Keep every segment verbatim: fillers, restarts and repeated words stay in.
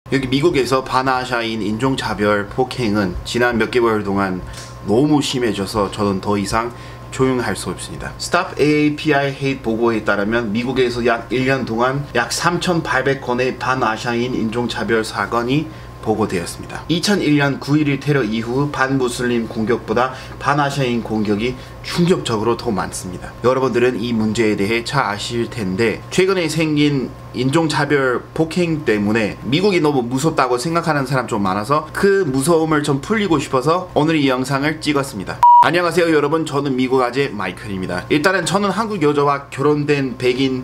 여기 미국에서 반아시아인 인종차별 폭행은 지난 몇 개월 동안 너무 심해져서 저는 더 이상 조용할 수 없습니다. Stop 에이에이피아이 Hate 보고에 따르면 미국에서 약 일 년 동안 약 삼천팔백 건의 반아시아인 인종차별 사건이 보고되었습니다. 이천일 년 구일 일 테러 이후 반무슬림 공격보다 반아시아인 공격이 충격적으로 더 많습니다. 여러분들은 이 문제에 대해 잘 아실 텐데 최근에 생긴 인종차별 폭행 때문에 미국이 너무 무섭다고 생각하는 사람 좀 많아서 그 무서움을 좀 풀리고 싶어서 오늘 이 영상을 찍었습니다. 안녕하세요 여러분, 저는 미국 아재 마이클입니다. 일단은 저는 한국 여자와 결혼된 백인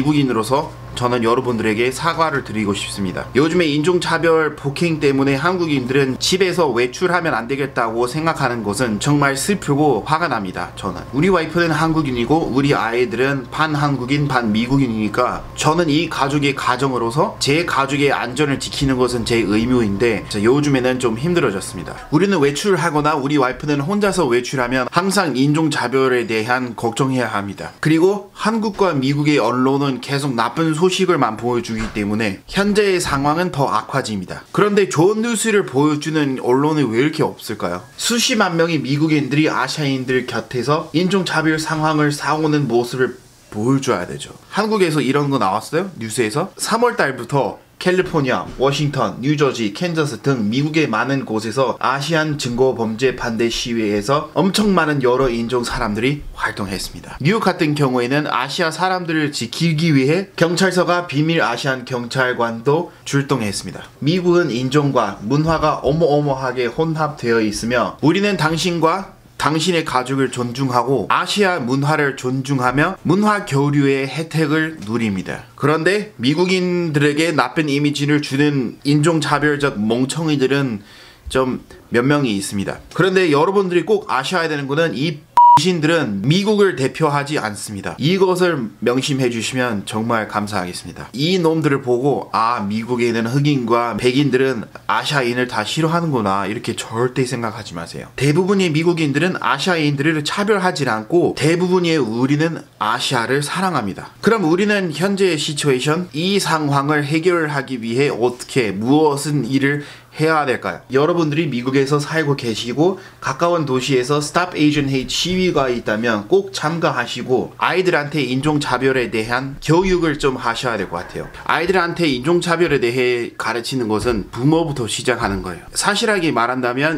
미국인으로서 저는 여러분들에게 사과를 드리고 싶습니다. 요즘에 인종차별 폭행 때문에 한국인들은 집에서 외출하면 안 되겠다고 생각하는 것은 정말 슬프고 화가 납니다. 저는 우리 와이프는 한국인이고 우리 아이들은 반 한국인 반 미국인이니까 저는 이 가족의 가정으로서 제 가족의 안전을 지키는 것은 제 의무인데 요즘에는 좀 힘들어졌습니다. 우리는 외출하거나 우리 와이프는 혼자서 외출하면 항상 인종차별에 대한 걱정해야 합니다. 그리고 한국과 미국의 언론은 계속 나쁜 소식을만 보여주기 때문에 현재의 상황은 더 악화집니다. 그런데 좋은 뉴스를 보여주는 언론이 왜 이렇게 없을까요? 수십만 명의 미국인들이 아시아인들 곁에서 인종차별 상황을 싸우는 모습을 보여줘야 되죠. 한국에서 이런 거 나왔어요? 뉴스에서? 삼월 달부터 캘리포니아, 워싱턴, 뉴저지, 캔자스 등 미국의 많은 곳에서 아시안 증거 범죄 반대 시위에서 엄청 많은 여러 인종 사람들이 활동했습니다. 뉴욕 같은 경우에는 아시아 사람들을 지키기 위해 경찰서가 비밀 아시안 경찰관도 출동했습니다. 미국은 인종과 문화가 어마어마하게 혼합되어 있으며 우리는 당신과 당신의 가족을 존중하고 아시아 문화를 존중하며 문화 교류의 혜택을 누립니다. 그런데 미국인들에게 나쁜 이미지를 주는 인종차별적 멍청이들은 좀 몇 명이 있습니다. 그런데 여러분들이 꼭 아셔야 되는 것은 이 신들은 미국을 대표하지 않습니다. 이것을 명심해 주시면 정말 감사하겠습니다. 이 놈들을 보고 아, 미국에는 흑인과 백인들은 아시아인을 다 싫어하는구나 이렇게 절대 생각하지 마세요. 대부분의 미국인들은 아시아인들을 차별하지 않고 대부분의 우리는 아시아를 사랑합니다. 그럼 우리는 현재의 시츄에이션, 이 상황을 해결하기 위해 어떻게 무엇은 일을 해야 될까요? 여러분들이 미국에서 살고 계시고 가까운 도시에서 Stop Asian Hate 시위가 있다면 꼭 참가하시고 아이들한테 인종차별에 대한 교육을 좀 하셔야 될 것 같아요. 아이들한테 인종차별에 대해 가르치는 것은 부모부터 시작하는 거예요. 사실하게 말한다면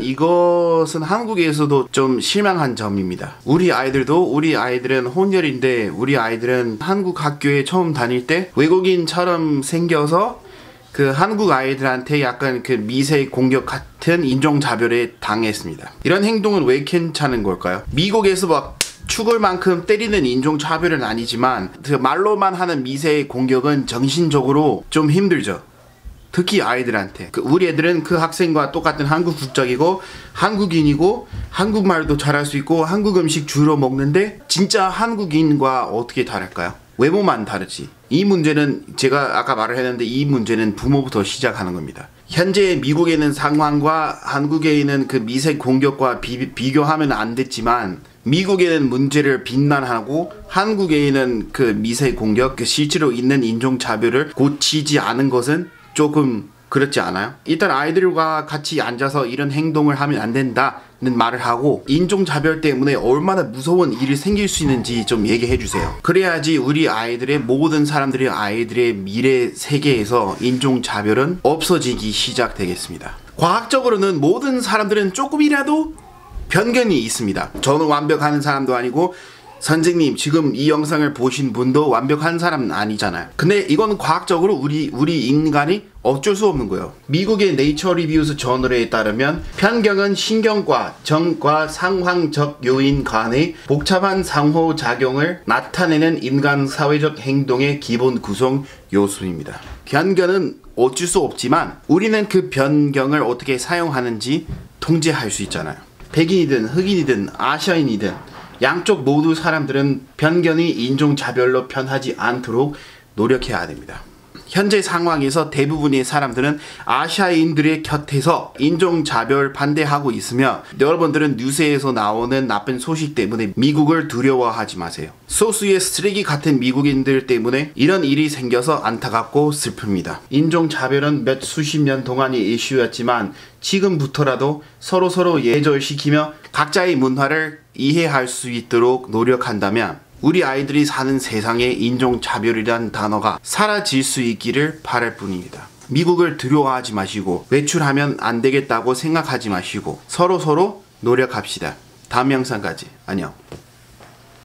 이것은 한국에서도 좀 실망한 점입니다. 우리 아이들도 우리 아이들은 혼혈인데 우리 아이들은 한국 학교에 처음 다닐 때 외국인처럼 생겨서 그 한국 아이들한테 약간 그 미세 공격 같은 인종차별에 당했습니다. 이런 행동은 왜 괜찮은 걸까요? 미국에서 막 죽을 만큼 때리는 인종차별은 아니지만 그 말로만 하는 미세 공격은 정신적으로 좀 힘들죠. 특히 아이들한테. 그 우리 애들은 그 학생과 똑같은 한국 국적이고 한국인이고 한국말도 잘할 수 있고 한국 음식 주로 먹는데 진짜 한국인과 어떻게 다를까요? 외모만 다르지. 이 문제는 제가 아까 말을 했는데 이 문제는 부모부터 시작하는 겁니다. 현재 미국에 있는 상황과 한국에 있는 그 미세 공격과 비, 비교하면 안 됐지만 미국에는 문제를 비난하고 한국에 있는 그 미세 공격, 그 실제로 있는 인종차별을 고치지 않은 것은 조금 그렇지 않아요? 일단 아이들과 같이 앉아서 이런 행동을 하면 안 된다는 말을 하고 인종차별 때문에 얼마나 무서운 일이 생길 수 있는지 좀 얘기해 주세요. 그래야지 우리 아이들의 모든 사람들의 아이들의 미래 세계에서 인종차별은 없어지기 시작되겠습니다. 과학적으로는 모든 사람들은 조금이라도 편견이 있습니다. 저는 완벽한 사람도 아니고 선생님 지금 이 영상을 보신 분도 완벽한 사람은 아니잖아요. 근데 이건 과학적으로 우리 우리 인간이 어쩔 수 없는 거예요. 미국의 네이처 리뷰스 저널에 따르면 편견은 신경과 정과 상황적 요인 간의 복잡한 상호작용을 나타내는 인간 사회적 행동의 기본 구성 요소입니다. 편견은 어쩔 수 없지만 우리는 그 편견을 어떻게 사용하는지 통제할 수 있잖아요. 백인이든 흑인이든 아시아인이든 양쪽 모두 사람들은 편견이 인종차별로 편하지 않도록 노력해야 됩니다. 현재 상황에서 대부분의 사람들은 아시아인들의 곁에서 인종차별 반대하고 있으며 여러분들은 뉴스에서 나오는 나쁜 소식 때문에 미국을 두려워하지 마세요. 소수의 쓰레기 같은 미국인들 때문에 이런 일이 생겨서 안타깝고 슬픕니다. 인종차별은 몇 수십 년 동안의 이슈였지만 지금부터라도 서로서로 예절시키며 각자의 문화를 이해할 수 있도록 노력한다면 우리 아이들이 사는 세상에 인종차별이란 단어가 사라질 수 있기를 바랄 뿐입니다. 미국을 두려워하지 마시고 외출하면 안 되겠다고 생각하지 마시고 서로서로 노력합시다. 다음 영상까지 안녕.